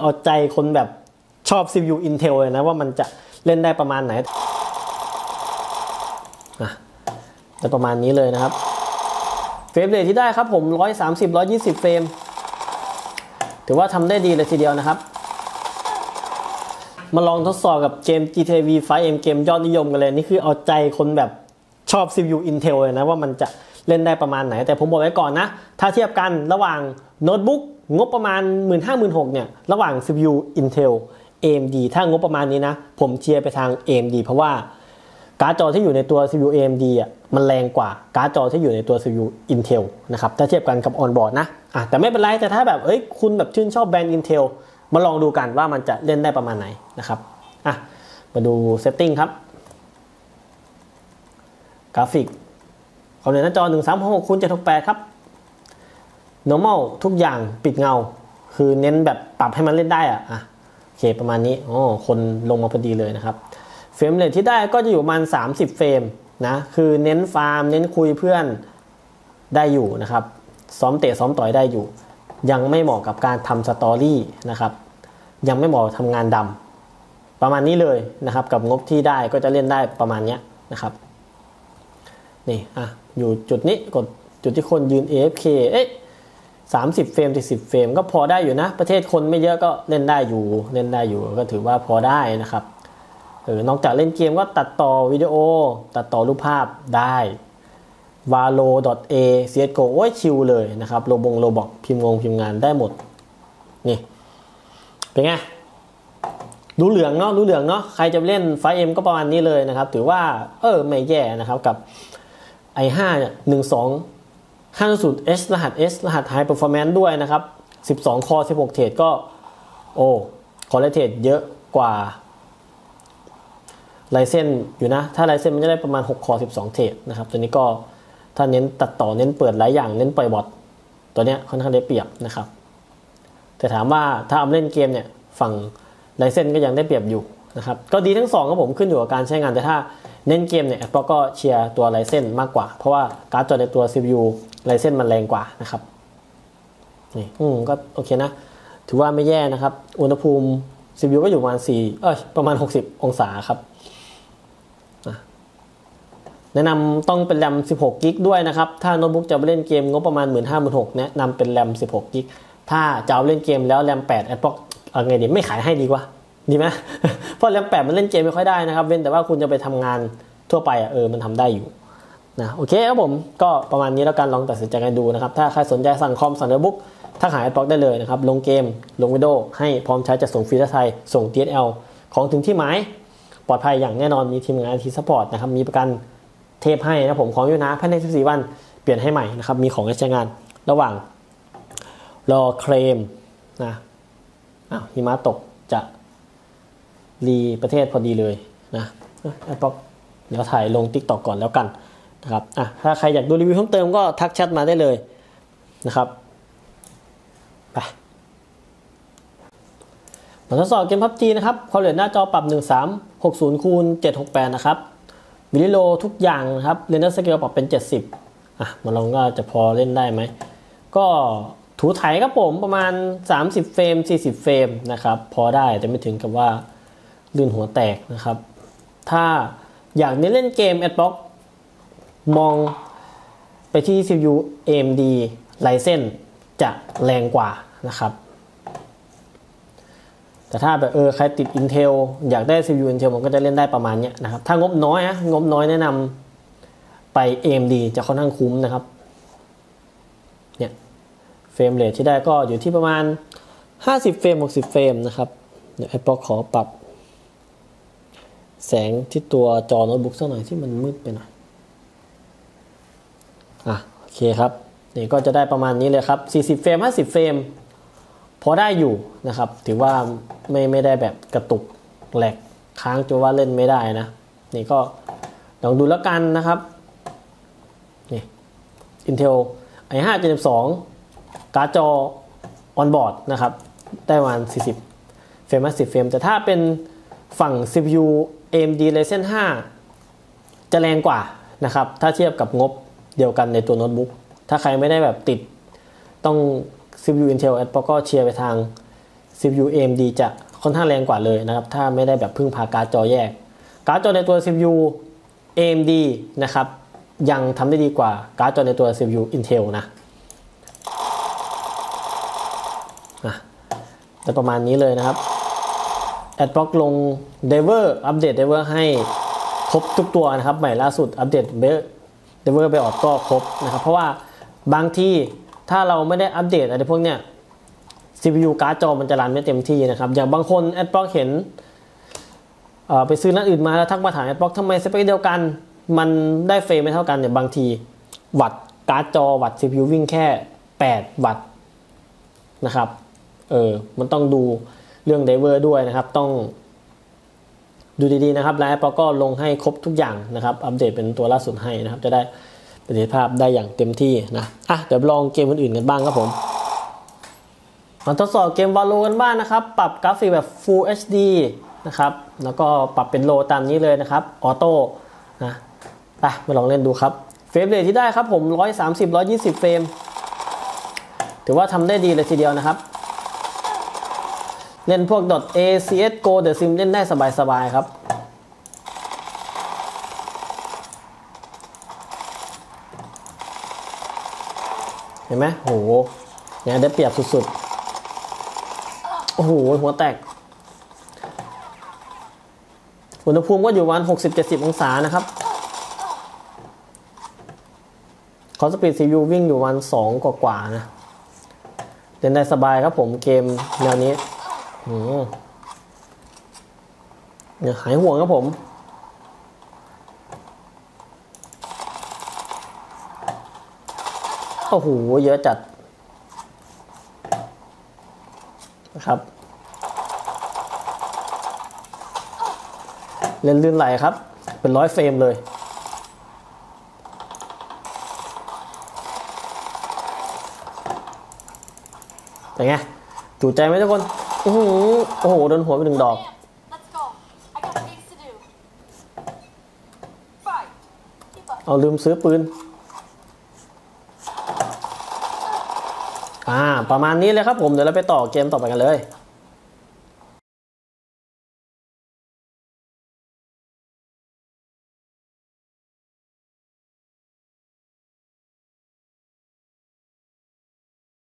เอาใจคนแบบชอบ CPU Intel เลยนะว่ามันจะเล่นได้ประมาณไหนจะประมาณนี้เลยนะครับเฟรมเรทที่ได้ครับผม130-120เฟรมถือว่าทำได้ดีเลยทีเดียวนะครับมาลองทดสอบกับเกม GTA V5M เกมยอดนิยมกันเลยนี่คือเอาใจคนแบบชอบ CPU Intel เลยนะว่ามันจะเล่นได้ประมาณไหนแต่ผมบอกไว้ก่อนนะถ้าเทียบกันระหว่างโน้ตบุ๊กงบประมาณ 15,000-16,000 เนี่ยระหว่าง CPU Intel AMD ถ้างบประมาณนี้นะผมเชียร์ไปทาง AMD เพราะว่าการ์ดจอที่อยู่ในตัว CPU AMD อ่ะมันแรงกว่าการ์ดจอที่อยู่ในตัว CPU Intel นะครับถ้าเทียบกันกับ on board นะแต่ไม่เป็นไรแต่ถ้าแบบคุณแบบชื่นชอบแบรนด์ Intel มาลองดูกันว่ามันจะเล่นได้ประมาณไหนนะครับมาดู setting ครับกราฟิกความเร็วหน้าจอ 1366x768 ครับ normal ทุกอย่างปิดเงาคือเน้นแบบปรับให้มันเล่นได้โอเคประมาณนี้คนลงมาพอดีเลยนะครับเฟรมเรทที่ได้ก็จะอยู่ประมาณ30เฟรมนะคือเน้นฟาร์มเน้นคุยเพื่อนได้อยู่นะครับซ้อมเตะซ้อมต่อยได้อยู่ยังไม่เหมาะกับการทำสตอรี่นะครับยังไม่เหมาะทำงานดำประมาณนี้เลยนะครับกับงบที่ได้ก็จะเล่นได้ประมาณนี้นะครับนี่อยู่จุดนี้กดจุดที่คนยืน AFK 30เฟรม40เฟรมก็พอได้อยู่นะประเทศคนไม่เยอะก็เล่นได้อยู่ก็ถือว่าพอได้นะครับนอกจากเล่นเกมก็ตัดต่อวิดีโอตัดต่อรูปภาพได้ valo.a csgo ชิลเลยนะครับโลบอกพิมพ์งานได้หมดนี่เป็นไงรู้เหลืองเนาะใครจะเล่น 5M ก็ประมาณนี้เลยนะครับถือว่าไม่แย่นะครับกับ i5 500H รหัส High Performance ด้วยนะครับ12 คอ 16 เทรดก็คอเรเทรดเยอะกว่าRyzen อยู่นะถ้า Ryzen มันจะได้ประมาณ6 คอ 12 เทรดนะครับตัวนี้ก็ถ้าเน้นตัดต่อเน้นเปิดหลายอย่างเน้นปล่อยบอทตัวเนี้ยค่อนข้างได้เปรียบนะครับแต่ถามว่าถ้าเอาเล่นเกมเนี่ยฝั่ง Ryzen ก็ยังได้เปรียบอยู่นะครับก็ดีทั้ง2ครับผมขึ้นอยู่กับการใช้งานแต่ถ้าเน้นเกมเนี่ยAppleก็เชียร์ตัว Ryzen มากกว่าเพราะว่าการ์ดจอในตัว CPU Ryzen มันแรงกว่านะครับนี่ก็โอเคนะถือว่าไม่แย่นะครับอุณหภูมิ CPU ก็อยู่ประมาณ60องศาครับแนะนำต้องเป็นแรม16กิกด้วยนะครับถ้าโน้ตบุ๊กจะไปเล่นเกมงบประมาณ 15,000-16,000 แนะนำเป็นแรม16กิกถ้าจะเอาเล่นเกมแล้วแรม8 Apple เอาไงดีไม่ขายให้ดีกว่าดีไหม เพราะแรม8มันเล่นเกมไม่ค่อยได้นะครับเว้นแต่ว่าคุณจะไปทำงานทั่วไปมันทำได้อยู่นะโอเคครับผมก็ประมาณนี้แล้วกันลองตัดสินใจกันดูนะครับถ้าใครสนใจสั่งคอมสั่งโน้ตบุ๊กถ้าขาย Apple ได้เลยนะครับลงเกมลงวิดีโอให้พร้อมใช้จะส่งฟรีทั่วไทยส่ง DHL ของถึงที่หมายปลอดภัยอย่างแน่นอนมีทีมงาน IT Support นะครับมีประกันเทปให้นะผมของอยู่นะภายใน14วันเปลี่ยนให้ใหม่นะครับมีของให้ใช้งานระหว่างรอเคลมนะหิมะตกจะรีประเทศพอดีเลยนะAppleเดี๋ยวถ่ายลง TikTok ก่อนแล้วกันนะครับถ้าใครอยากดูรีวิวเพิ่มเติมก็ทักแชทมาได้เลยนะครับไปมาทดสอบเกม PUBG นะครับความเร็วหน้าจอปรับ1360x768นะครับวิดีโอทุกอย่างนะครับเรนเดอร์สเกลปรับเป็น70มาลองก็จะพอเล่นได้ไหมก็ถูถ่ายครับผมประมาณ30เฟรม40เฟรมนะครับพอได้แต่ไม่ถึงกับว่าลื่นหัวแตกนะครับถ้าอยากเล่นเกม Xbox มองไปที่ CPU AMD Ryzen จะแรงกว่านะครับแต่ถ้าแบบใครติด Intel อยากได้ CPU Intel มันก็จะเล่นได้ประมาณนี้นะครับถ้างบน้อยแนะนำไป AMD จะค่อนข้างคุ้มนะครับเนี่ยเฟรมเรทที่ได้ก็อยู่ที่ประมาณ50เฟรม60เฟรมนะครับเดี๋ยว Apple ขอปรับแสงที่ตัวจอโน้ตบุ๊กสักหน่อยที่มันมืดไปหน่อยโอเคครับนี่ก็จะได้ประมาณนี้เลยครับ40เฟรม50เฟรมพอได้อยู่นะครับถือว่าไม่ได้แบบกระตุกแหลกค้างจนว่าเล่นไม่ได้นะนี่ก็ลองดูแล้วกันนะครับนี่ Intel i5 Gen 2การ์ดจอ on board นะครับได้ประมาณ40เฟรม50เฟรมแต่ถ้าเป็นฝั่ง CPU AMD Ryzen 5จะแรงกว่านะครับถ้าเทียบกับงบเดียวกันในตัวโน้ตบุ๊กถ้าใครไม่ได้แบบติดต้อง CPU Intel Apple ก็เชียร์ไปทาง CPU AMD จะค่อนข้างแรงกว่าเลยนะครับถ้าไม่ได้แบบพึ่งพาการ์ดจอแยกการ์ดจอในตัว CPU AMD นะครับยังทำได้ดีกว่าการ์ดจอในตัว CPU Intel นะแต่ประมาณนี้เลยนะครับ Adblock ลง Driver อัปเดต Driver ให้ครบทุกตัวนะครับใหม่ล่าสุดอัปเดต Driver BIOS ก็ครบนะครับเพราะว่าบางที่ถ้าเราไม่ได้อัปเดตอะไรพวกเนี้ย CPU การ์ดจอมันจะรันไม่เต็มที่นะครับอย่างบางคน Adblock เห็นไปซื้อนัดอื่นมาแล้วทักมาถาม Adblock ทำไมสเปคเดียวกันมันได้เฟรมไม่เท่ากันเนี่ยบางทีวัตต์การ์ดจอวัตต์ CPU วิ่งแค่8วัตต์นะครับมันต้องดูเรื่องไดเวอร์ด้วยนะครับต้องดูดีๆนะครับแล้ว Apple ก็ลงให้ครบทุกอย่างนะครับอัปเดตเป็นตัวล่าสุดให้นะครับจะได้ประสิทธิภาพได้อย่างเต็มที่นะเดี๋ยวลองเกมอื่นๆกันบ้างครับผมมาทดสอบเกม Valo กันบ้างนะครับปรับกราฟิกแบบ Full HD นะครับแล้วก็ปรับเป็นโลตามนี้เลยนะครับออโต้นะมาลองเล่นดูครับเฟรมเรทที่ได้ครับผม130-120เฟรมถือว่าทำได้ดีเลยทีเดียวนะครับเล่นพวก .a CSGO The Sim เล่นได้สบายๆครับเห็นไหมโหเนี่ยได้เปรียบสุดๆโอ้โหหัวแตกอุณหภูมิก็อยู่วัน 60-70 องศานะครับคอสปีด CPU วิ่งอยู่วัน2กว่าๆนะเล่นได้สบายครับผมเกมแนวนี้เนี่ยหายห่วงครับผมโอ้โหเยอะจัดนะครับเล่นลื่นไหลครับเป็น100 เฟรมเลยเป็นไงจูใจไหมทุกคนโอ้โหโดนหัวไป1 ดอกเอาลืมซื้อปืนประมาณนี้เลยครับผมเดี๋ยวเราไปต่อเกมต่อไปกันเลย